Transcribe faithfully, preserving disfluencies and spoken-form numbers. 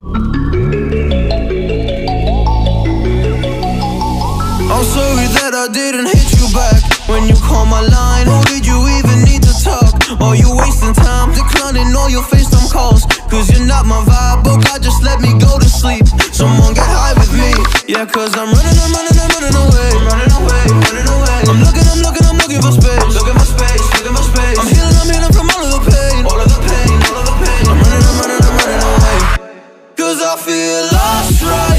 I'm sorry that I didn't hit you back when you called my line. Or did you even need to talk? Or you wasting time declining all your FaceTime calls? Cause you're not my vibe, but God just let me go to sleep. Someone get high with me. Yeah, cause I'm running, I'm running, I'm running away. I'm running away, running away. I'm looking, I'm looking, I'm looking for space. Looking for space, looking for space. I'm healing, I'm healing from all of the pain. All of the pain, all of the pain. I'm running, I'm running, I'm running away. Cause I feel lost right